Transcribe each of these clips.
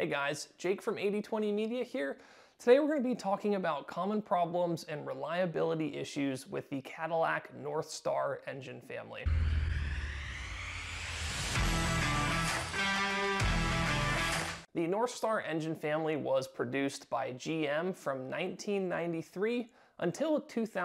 Hey guys, Jake from 80/20 Media here. Today we're going to be talking about common problems and reliability issues with the Cadillac Northstar engine family. The Northstar engine family was produced by GM from 1993 until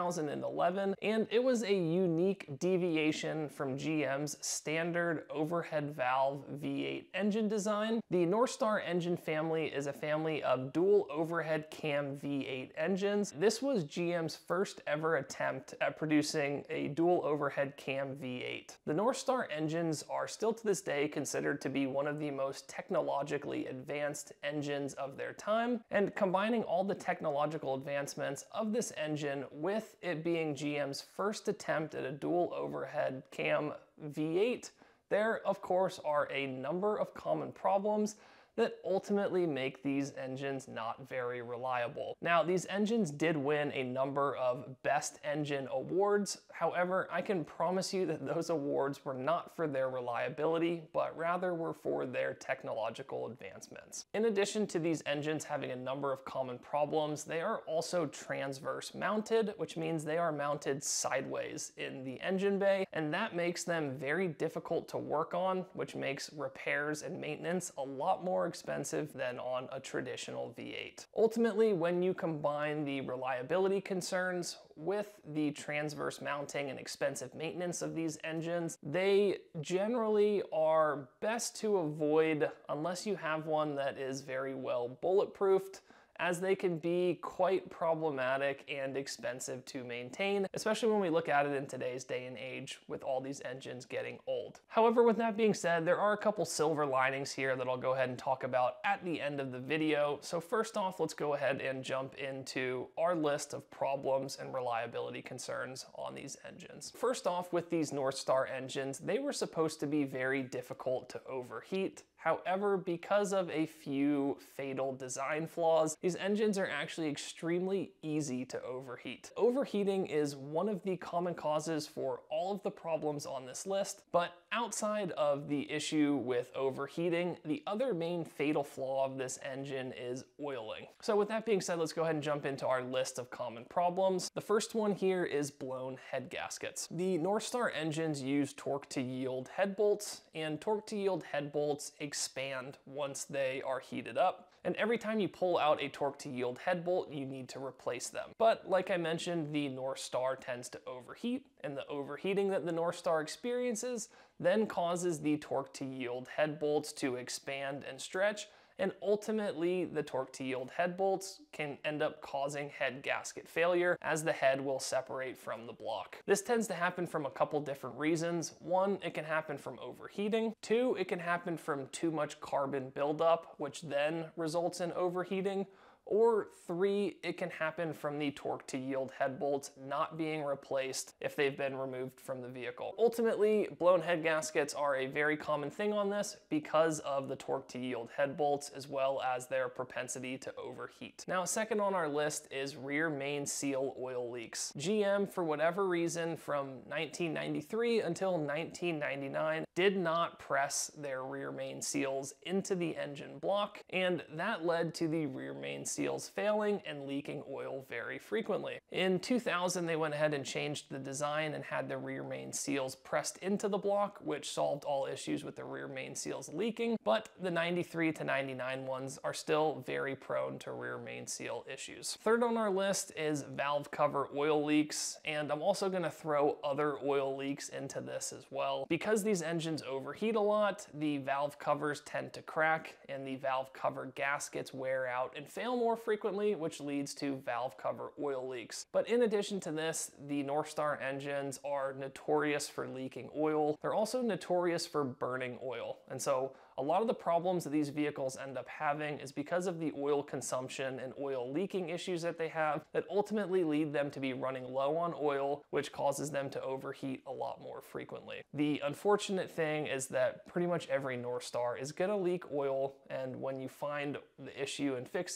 2011, and it was a unique deviation from GM's standard overhead valve V8 engine design. The Northstar engine family is a family of dual overhead cam V8 engines. This was GM's first ever attempt at producing a dual overhead cam V8. The Northstar engines are still to this day considered to be one of the most technologically advanced engines of their time, and combining all the technological advancements of this engine with it being GM's first attempt at a dual overhead cam V8, there of course are a number of common problems that ultimately make these engines not very reliable. Now, these engines did win a number of Best Engine awards. However, I can promise you that those awards were not for their reliability, but rather were for their technological advancements. In addition to these engines having a number of common problems, they are also transverse mounted, which means they are mounted sideways in the engine bay, and that makes them very difficult to work on, which makes repairs and maintenance a lot more expensive than on a traditional V8. Ultimately, when you combine the reliability concerns with the transverse mounting and expensive maintenance of these engines, they generally are best to avoid unless you have one that is very well bulletproofed, as they can be quite problematic and expensive to maintain, especially when we look at it in today's day and age with all these engines getting old. However, with that being said, there are a couple silver linings here that I'll go ahead and talk about at the end of the video. So first off, let's go ahead and jump into our list of problems and reliability concerns on these engines. First off, with these Northstar engines, they were supposed to be very difficult to overheat. However, because of a few fatal design flaws, these engines are actually extremely easy to overheat. Overheating is one of the common causes for all of the problems on this list, but outside of the issue with overheating, the other main fatal flaw of this engine is oiling. So with that being said, let's go ahead and jump into our list of common problems. The first one here is blown head gaskets. The Northstar engines use torque to yield head bolts, and torque to yield head bolts expand once they are heated up. And every time you pull out a torque to yield head bolt, you need to replace them. But like I mentioned, the Northstar tends to overheat, and the overheating that the Northstar experiences then causes the torque to yield head bolts to expand and stretch, and ultimately the torque to yield head bolts can end up causing head gasket failure, as the head will separate from the block. This tends to happen from a couple different reasons. One, it can happen from overheating. Two, it can happen from too much carbon buildup, which then results in overheating. Or three, it can happen from the torque to yield head bolts not being replaced if they've been removed from the vehicle. Ultimately, blown head gaskets are a very common thing on this because of the torque to yield head bolts as well as their propensity to overheat. Now, second on our list is rear main seal oil leaks. GM, for whatever reason, from 1993 until 1999, did not press their rear main seals into the engine block, and that led to the rear main seals failing and leaking oil very frequently. In 2000, they went ahead and changed the design and had the rear main seals pressed into the block, which solved all issues with the rear main seals leaking, but the 93 to 99 ones are still very prone to rear main seal issues. Third on our list is valve cover oil leaks, and I'm also going to throw other oil leaks into this as well. Because these engines overheat a lot, the valve covers tend to crack and the valve cover gaskets wear out and fail more frequently, which leads to valve cover oil leaks. But in addition to this, the Northstar engines are notorious for leaking oil. They're also notorious for burning oil. And so a lot of the problems that these vehicles end up having is because of the oil consumption and oil leaking issues that they have that ultimately lead them to be running low on oil, which causes them to overheat a lot more frequently. The unfortunate thing is that pretty much every Northstar is gonna leak oil, and when you find the issue and fix it,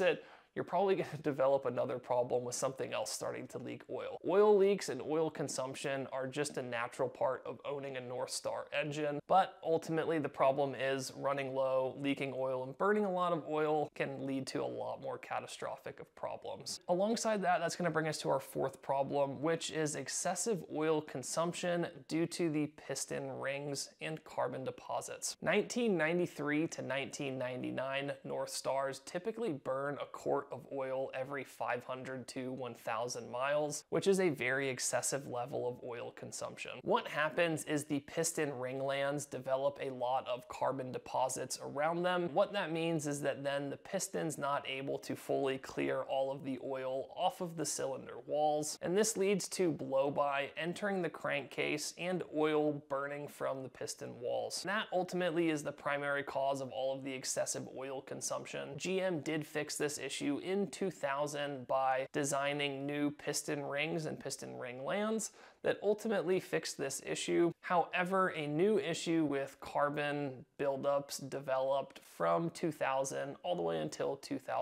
you're probably going to develop another problem with something else starting to leak oil. Oil leaks and oil consumption are just a natural part of owning a Northstar engine, but ultimately the problem is running low, leaking oil, and burning a lot of oil can lead to a lot more catastrophic of problems. Alongside that, that's going to bring us to our fourth problem, which is excessive oil consumption due to the piston rings and carbon deposits. 1993 to 1999 Northstars typically burn a quart of oil every 500 to 1,000 miles, which is a very excessive level of oil consumption. What happens is the piston ringlands develop a lot of carbon deposits around them. What that means is that then the piston's not able to fully clear all of the oil off of the cylinder walls, and this leads to blow-by entering the crankcase and oil burning from the piston walls. That ultimately is the primary cause of all of the excessive oil consumption. GM did fix this issue in 2000 by designing new piston rings and piston ring lands that ultimately fixed this issue. However, a new issue with carbon buildups developed from 2000 all the way until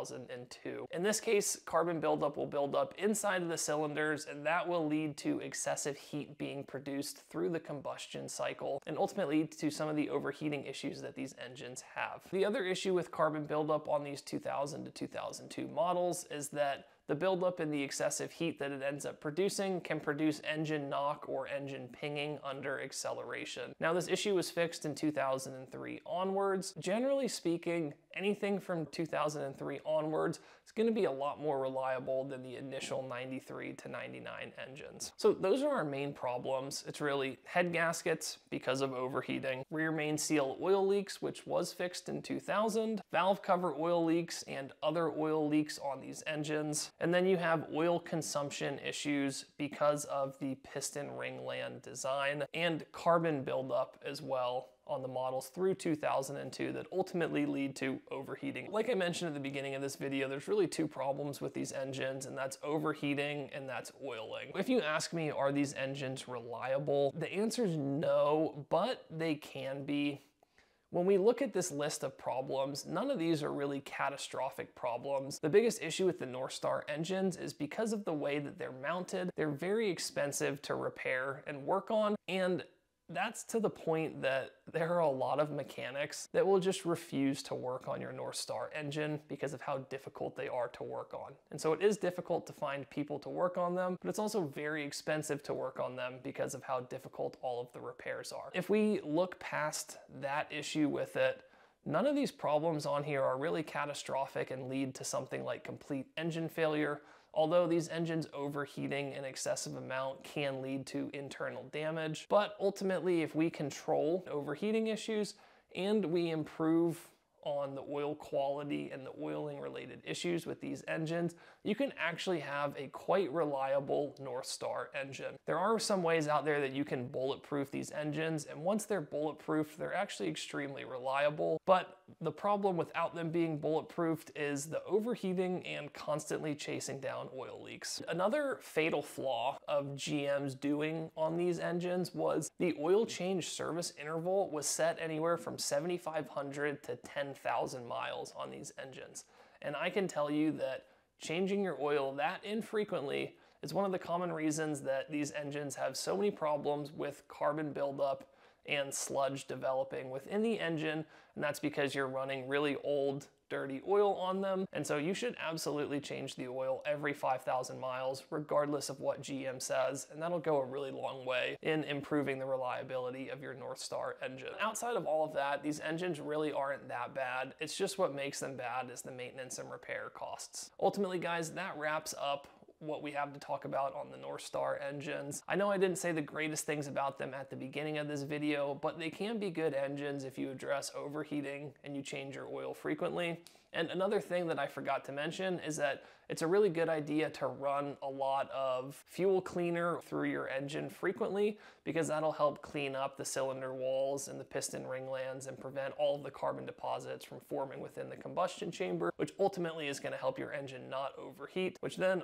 2002. In this case, carbon buildup will build up inside of the cylinders, and that will lead to excessive heat being produced through the combustion cycle and ultimately lead to some of the overheating issues that these engines have. The other issue with carbon buildup on these 2000 to 2002 models is that the buildup and the excessive heat that it ends up producing can produce engine knock or engine pinging under acceleration. Now, this issue was fixed in 2003 onwards. Generally speaking, anything from 2003 onwards is going to be a lot more reliable than the initial 93 to 99 engines. So those are our main problems. It's really head gaskets because of overheating, rear main seal oil leaks, which was fixed in 2000, valve cover oil leaks and other oil leaks on these engines, and then you have oil consumption issues because of the piston ringland design and carbon buildup as well on the models through 2002 that ultimately lead to overheating. Like I mentioned at the beginning of this video, there's really two problems with these engines, and that's overheating and that's oiling. If you ask me, are these engines reliable? The answer is no, but they can be. When we look at this list of problems, none of these are really catastrophic problems. The biggest issue with the Northstar engines is because of the way that they're mounted, they're very expensive to repair and work on, and that's to the point that there are a lot of mechanics that will just refuse to work on your Northstar engine because of how difficult they are to work on. And so it is difficult to find people to work on them, but it's also very expensive to work on them because of how difficult all of the repairs are. If we look past that issue with it, none of these problems on here are really catastrophic and lead to something like complete engine failure. Although these engines overheating an excessive amount can lead to internal damage. But ultimately, if we control overheating issues and we improve on the oil quality and the oiling related issues with these engines, you can actually have a quite reliable Northstar engine. There are some ways out there that you can bulletproof these engines, and once they're bulletproof, they're actually extremely reliable. But the problem without them being bulletproofed is the overheating and constantly chasing down oil leaks. Another fatal flaw of GM's doing on these engines was the oil change service interval was set anywhere from 7,500 to 10,000 miles on these engines. And I can tell you that changing your oil that infrequently is one of the common reasons that these engines have so many problems with carbon buildup and sludge developing within the engine, and that's because you're running really old, dirty oil on them. And so you should absolutely change the oil every 5,000 miles, regardless of what GM says, and that'll go a really long way in improving the reliability of your Northstar engine. Outside of all of that, these engines really aren't that bad. It's just what makes them bad is the maintenance and repair costs. Ultimately, guys, that wraps up what we have to talk about on the Northstar engines. I know I didn't say the greatest things about them at the beginning of this video, but they can be good engines if you address overheating and you change your oil frequently. And another thing that I forgot to mention is that it's a really good idea to run a lot of fuel cleaner through your engine frequently, because that'll help clean up the cylinder walls and the piston ringlands and prevent all of the carbon deposits from forming within the combustion chamber, which ultimately is going to help your engine not overheat, which then ultimately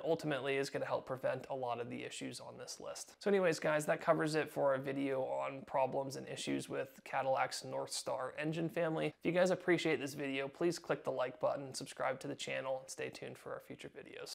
ultimately is going to help prevent a lot of the issues on this list. So anyways, guys, that covers it for a video on problems and issues with Cadillac's Northstar engine family. If you guys appreciate this video, please click the like button, subscribe to the channel, and stay tuned for our future videos.